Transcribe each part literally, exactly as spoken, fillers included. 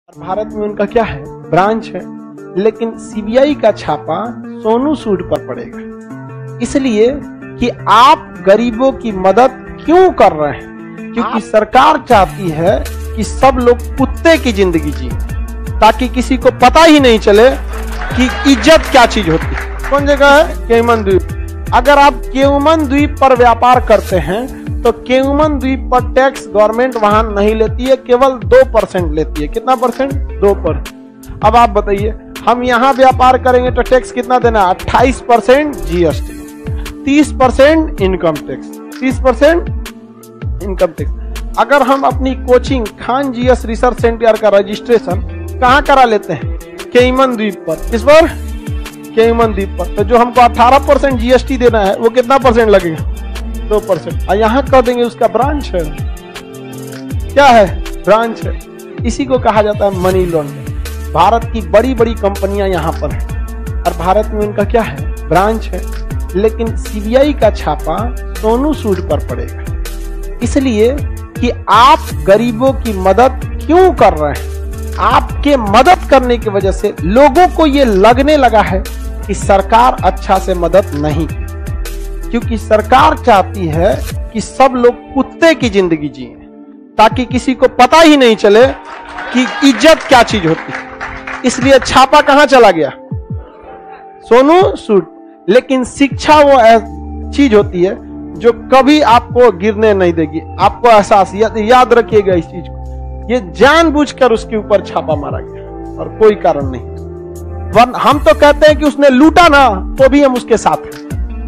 भारत में उनका क्या है, ब्रांच है, लेकिन सीबीआई का छापा सोनू सूद पर पड़ेगा, इसलिए कि आप गरीबों की मदद क्यों कर रहे हैं? क्योंकि सरकार चाहती है कि सब लोग कुत्ते की जिंदगी जिए, ताकि किसी को पता ही नहीं चले कि इज्जत क्या चीज होती है। कौन जगह है? केयमन द्वीप। अगर आप केयमन द्वीप पर व्यापार करते हैं तो केयमन द्वीप पर टैक्स गवर्नमेंट वहां नहीं लेती है, केवल दो परसेंट लेती है। कितना परसेंट? दो पर। अब आप बताइए, हम यहाँ व्यापार करेंगे तो टैक्स कितना देना? अट्ठाईस परसेंट जीएसटी, तीस परसेंट इनकम टैक्स, तीस परसेंट इनकम टैक्स। अगर हम अपनी coaching Khan GS research centre का रजिस्ट्रेशन कहाँ करा लेते हैं? केयमन द्वीप पर। किस पर? केयमन द्वीप पर। तो जो हमको अठारह परसेंट जीएसटी देना है वो कितना परसेंट लगेगा? दो परसेंट। और यहाँ कर देंगे उसका ब्रांच है। क्या है? ब्रांच है। इसी को कहा जाता है मनी लॉन्ड्रिंग। भारत की बड़ी बड़ी कंपनियां यहाँ पर हैं और भारत में उनका क्या है, ब्रांच है, लेकिन सीबीआई का छापा सोनू सूद पर पड़ेगा, इसलिए कि आप गरीबों की मदद क्यों कर रहे हैं। आपके मदद करने की वजह से लोगों को ये लगने लगा है कि सरकार अच्छा से मदद नहीं, क्योंकि सरकार चाहती है कि सब लोग कुत्ते की जिंदगी जिए, ताकि किसी को पता ही नहीं चले कि इज्जत क्या चीज होती है। इसलिए छापा कहां चला गया? सोनू सूद। लेकिन शिक्षा वो चीज होती है जो कभी आपको गिरने नहीं देगी। आपको एहसास, याद रखिएगा इस चीज को, ये जानबूझकर उसके ऊपर छापा मारा गया और कोई कारण नहीं। वरना हम तो कहते हैं कि उसने लूटा ना, तो भी हम उसके साथ हैं,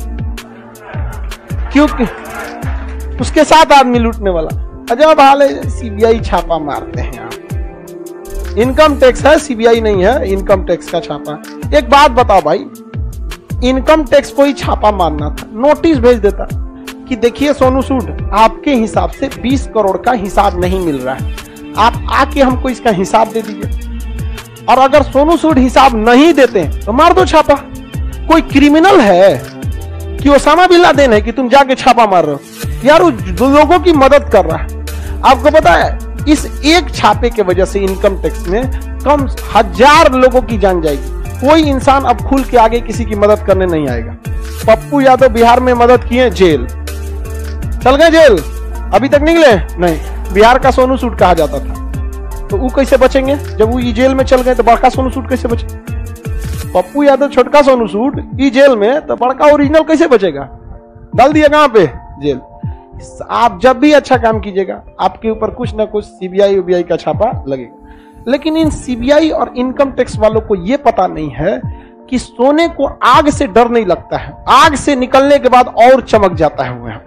क्योंकि उसके साथ आदमी लूटने वाला। अजब हाल है, सीबीआई छापा मारते हैं आप। इनकम टैक्स है, सीबीआई नहीं है, इनकम टैक्स का छापा। एक बात बताओ भाई, इनकम टैक्स को ही छापा मारना था, नोटिस भेज देता कि देखिए सोनू सूद, आपके हिसाब से बीस करोड़ का हिसाब नहीं मिल रहा है, आप आके हमको इसका हिसाब दे दीजिए। और अगर सोनू सूद हिसाब नहीं देते तो मार दो छापा। कोई क्रिमिनल है कि ओसामा बिन लादेन है कि तुम जाके छापा मार रहे हो? यार वो लोगों की मदद कर रहा है। आपको पता है इस एक छापे के वजह से इनकम टैक्स में कम हजार लोगों की जान जाएगी। कोई इंसान अब खुल के आगे किसी की मदद करने नहीं आएगा। पप्पू यादव बिहार में मदद किए, जेल चल गए, जेल अभी तक निकले नहीं। बिहार का सोनू सूद कहा जाता था, तो वो कैसे बचेंगे? जब वो जेल में चल गए तो बड़का सोनू सूद कैसे बचे? पप्पू यादव छोटका सोनू सूद ई जेल में, तो बड़का ओरिजिनल कैसे बचेगा? डाल दिया कहां पे? जेल। आप जब भी अच्छा काम कीजिएगा आपके ऊपर कुछ ना कुछ सीबीआई उबीआई का छापा लगेगा। लेकिन इन सीबीआई और इनकम टैक्स वालों को यह पता नहीं है कि सोने को आग से डर नहीं लगता है, आग से निकलने के बाद और चमक जाता है। वो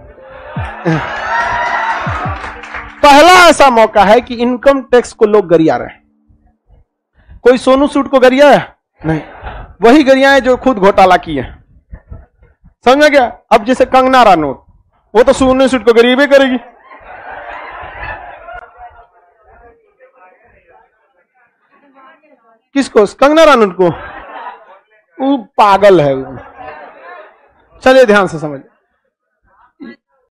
पहला ऐसा मौका है कि इनकम टैक्स को लोग गरिया रहे। कोई सोनू सूद को गरिया है? नहीं, वही गरिया है जो खुद घोटाला किए। समझ गया? अब जैसे कंगना रनौत, वो तो सोनू सूद को गरीबे करेगी। किसको? कंगना रनौत को। वो पागल है। चलिए ध्यान से समझ।